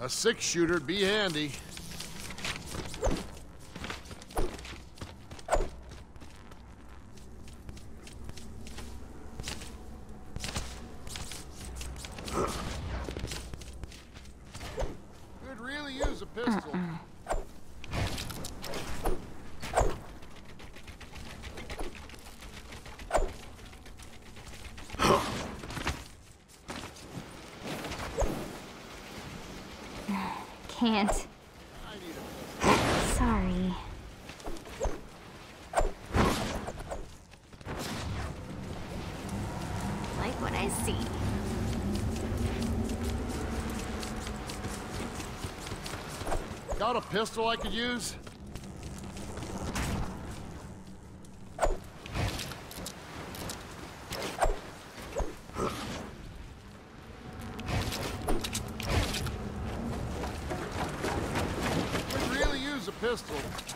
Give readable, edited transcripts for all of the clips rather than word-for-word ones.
A 6-shooter'd be handy. Could really use a pistol. Can't. Sorry. Like what I see. Got a pistol I could use? Could really use a pistol.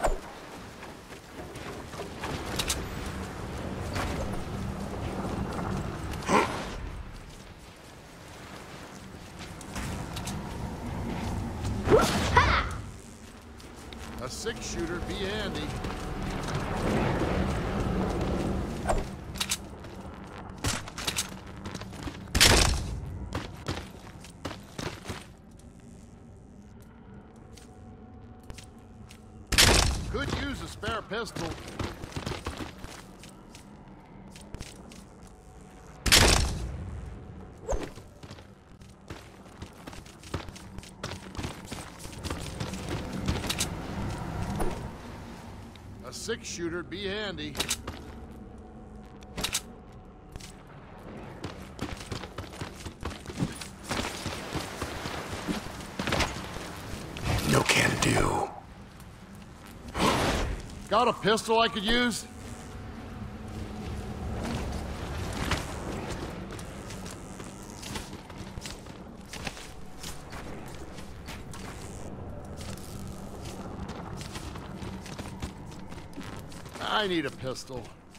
A 6-shooter'd be handy. Could use a spare pistol. A 6-shooter'd be handy. No can do. Got a pistol I could use? I need a pistol.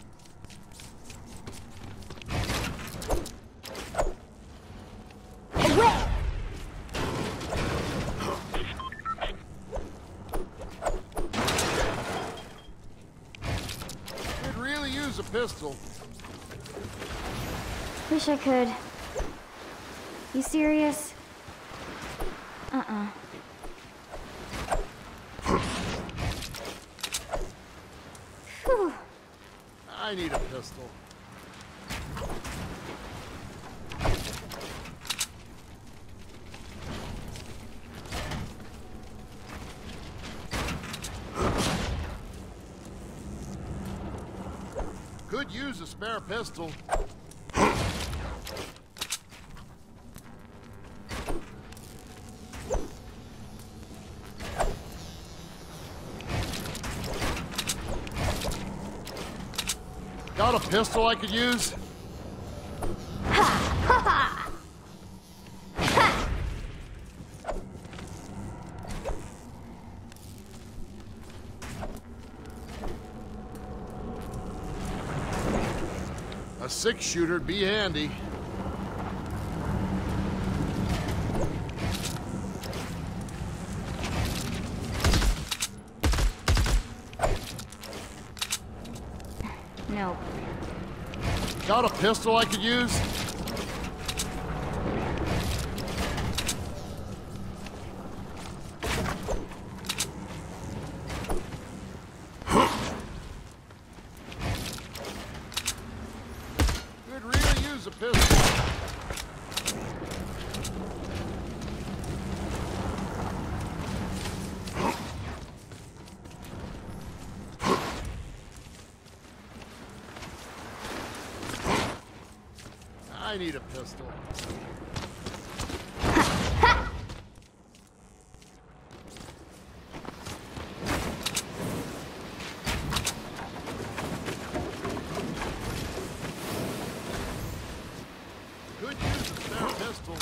Could really use a pistol. Wish I could. You serious? Whew. I need a pistol. Could use a spare pistol. Got a pistol I could use? A 6-shooter'd be handy. Nope. Got a pistol I could use? Could really use a pistol. I need a pistol. Could use a spare pistol.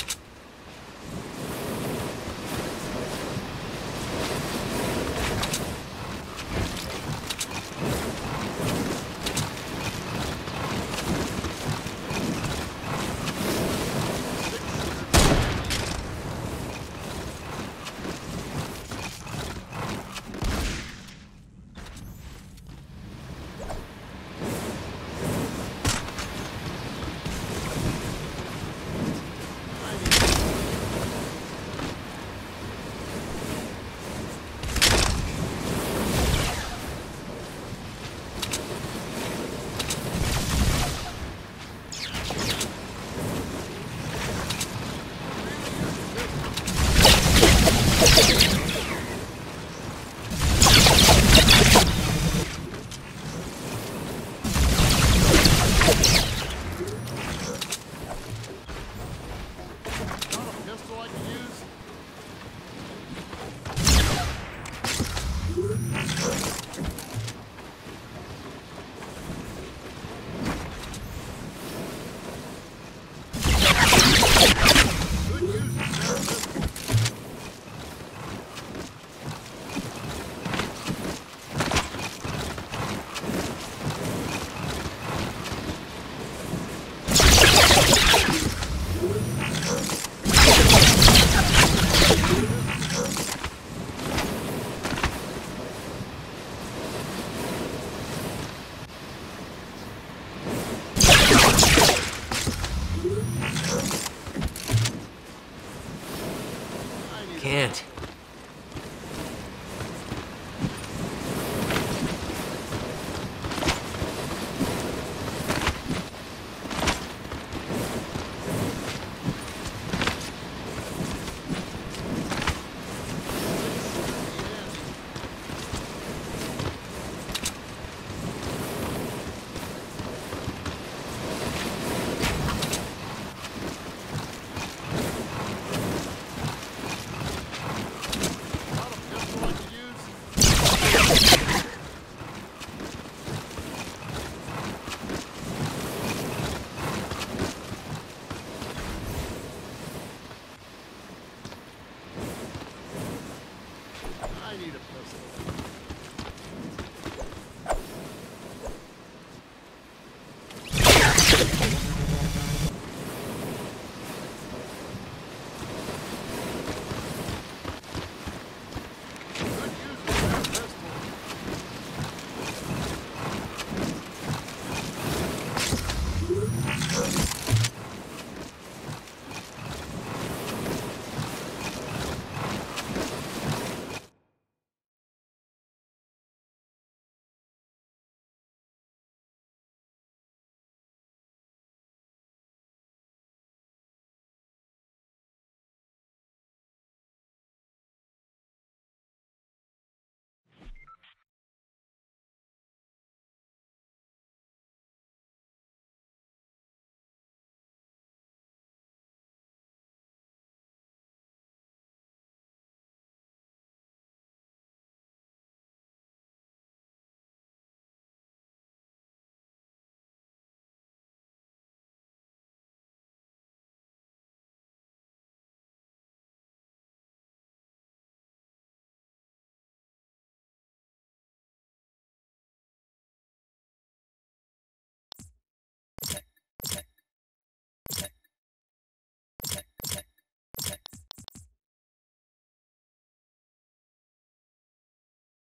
can't.